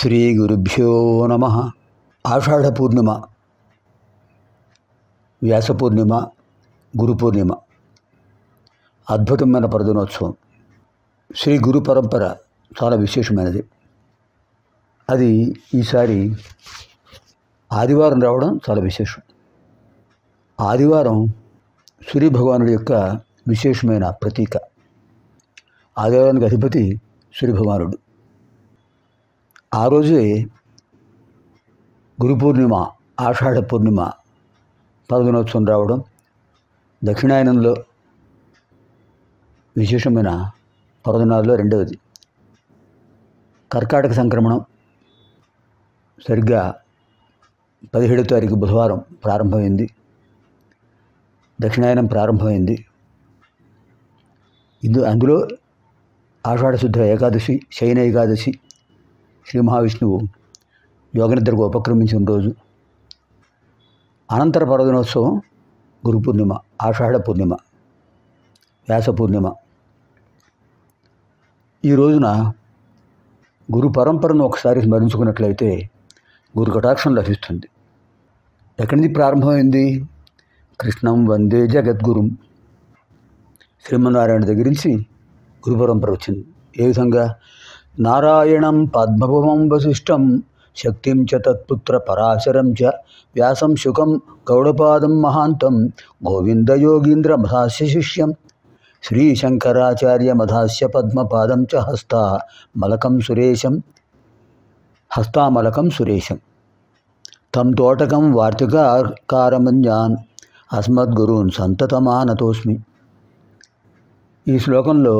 శ్రీ గురుభ్యో నమ. ఆషాఢ పూర్ణిమ, వ్యాస పూర్ణిమ, గురు పూర్ణిమ అద్భుతమైన పర్వదినోత్సవం. శ్రీ గురు పరంపర చాలా విశేషమైనది. అది ఈసారి ఆదివారం రావడం చాలా విశేషం. ఆదివారం సూర్య భగవానుడి యొక్క విశేషమైన ప్రతీక. ఆదివారానికి అధిపతి సూర్య భగవానుడు. ఆ రోజే గురు పూర్ణిమ, ఆషాఢ పూర్ణిమ పర్వదినోత్సవం రావడం దక్షిణాయనంలో విశేషమైన పర్వదినాల్లో రెండవది. కర్కాటక సంక్రమణం సరిగ్గా 17వ తారీఖు బుధవారం ప్రారంభమైంది. దక్షిణాయనం ప్రారంభమైంది. అందులో ఆషాఢ శుద్ధ ఏకాదశి, శయన ఏకాదశి, శ్రీ మహావిష్ణువు యోగనిద్రకు ఉపక్రమించిన రోజు. అనంతర పర్వదినోత్సవం గురు పూర్ణిమ, ఆషాఢ పూర్ణిమ, వ్యాస పూర్ణిమ. ఈ రోజున గురు పరంపరను ఒకసారి స్మరించుకున్నట్లయితే గురు కటాక్షం లభిస్తుంది. ఎక్కడి నుంచి ప్రారంభమైంది? కృష్ణం వందే జగద్గురుం, శ్రీమన్నారాయణ దగ్గర నుంచి గురు పరంపర వచ్చింది. ఏ విధంగా? నారాయణం పద్మభువం వశిష్టం, శక్తిం చ తత్పుత్ర పరాశరం చ, వ్యాసం శుకం గౌడపాదం మహాంతం, గోవిందయోగీంద్ర మధాస్య శిష్యం, శ్రీశంకరాచార్య మధాస్య పద్మపాదం చ, హస్తామలకం సురేశం, తం తోటకం వార్తికారమన్యాన్, అస్మద్గురూన్ సంతతమానతోస్మి. ఈ శ్లోకంలో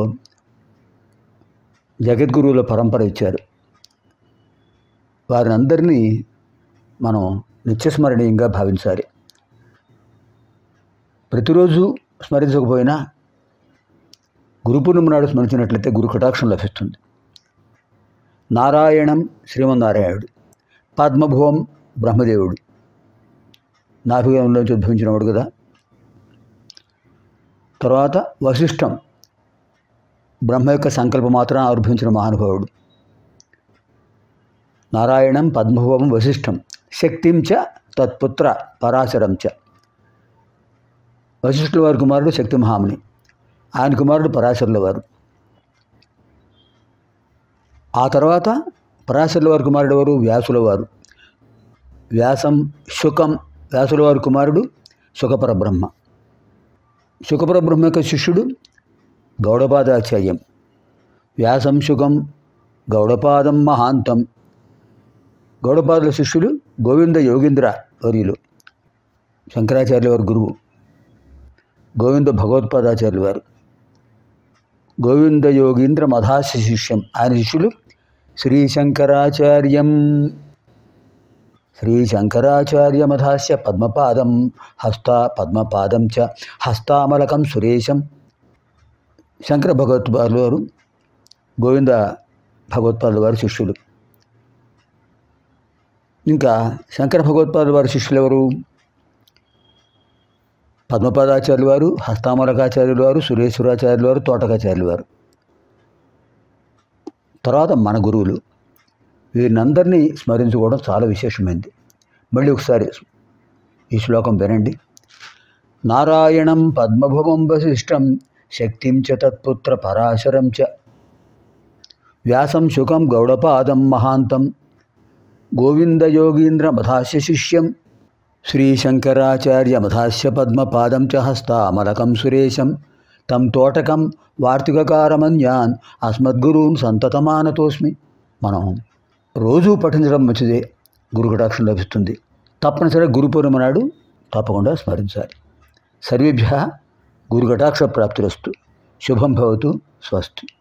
జగద్గురువుల పరంపర ఇచ్చారు. వారిని అందరినీ మనం నిత్యస్మరణీయంగా భావించాలి. ప్రతిరోజు స్మరించకపోయినా గురు పూర్ణిమ నాడు స్మరించినట్లయితే గురు కటాక్షం లభిస్తుంది. నారాయణం శ్రీమన్నారాయణుడు, పద్మభువం బ్రహ్మదేవుడు, నాభిగంలోంచి ఉద్భవించినవాడు కదా. తర్వాత వశిష్టం, బ్రహ్మ యొక్క సంకల్పం మాత్రం ఆవిర్భవించిన మహానుభావుడు. నారాయణం పద్మభువం వశిష్టం, శక్తిం చ తత్పుత్ర పరాశరం చ. వశిష్ఠుల వారి కుమారుడు శక్తి మహాముని, ఆయన కుమారుడు పరాశరుల వారు. ఆ తర్వాత పరాశరుల వారి కుమారుడు వారు వ్యాసుల వారు. వ్యాసం శుకం, వ్యాసుల వారి కుమారుడు శుకపరబ్రహ్మ. శుకపరబ్రహ్మ యొక్క శిష్యుడు గౌడపాదాచార్యం. వ్యాసం శుకం గౌడపాదం మహాంతం. గౌడపాదుల శిష్యులు గోవింద యోగీంద్ర వర్యులు, శంకరాచార్యుల వారి గురువు. గోవింద భగవత్పాదాచార్యుల వారు. గోవింద యోగీంద్ర మధాస్య శిష్యం, ఆయన శిష్యులు శ్రీశంకరాచార్య మధాస్య పద్మపాదం, పద్మపాదం చ, హస్తామలకం సురేశం. శంకర భగవత్పాదుల వారు గోవింద భగవత్పాదుల వారి శిష్యులు. ఇంకా శంకర భగవత్పాదుల వారి శిష్యులు ఎవరు? పద్మపాదాచార్యుల వారు, హస్తామలకాచార్యుల వారు, సురేశ్వరాచార్యుల వారు, తోటకాచార్యుల వారు. తర్వాత మన గురువులు. వీరినందరినీ స్మరించుకోవడం చాలా విశేషమైంది. మళ్ళీ ఒకసారి ఈ శ్లోకం వినండి. నారాయణం పద్మభువం వశిష్టం, శక్తిం చ తత్పుత్ర పరాశరం చ, వ్యాసం శుకం గౌడపాదం మహాంతం, గోవిందయోగీంద్ర మధాస్య శిష్యం, శ్రీశంకరాచార్య మధాస్య పద్మపాదం చ, హస్తామలకం సురేశం, తం తోటకం వార్తికారమన్యాన్, అస్మద్గురూన్ సంతతమానతోస్మి. మనం రోజూ పఠించడం మంచిదే, గురు కటాక్షం లభిస్తుంది. తప్పనిసరిగా గురు పూర్ణిమ నాడు తప్పకుండా స్మరించాలి. సర్వేభ్యః గురు కటాక్ష ప్రాప్తిరస్తు. శుభం భవతు. స్వస్తి.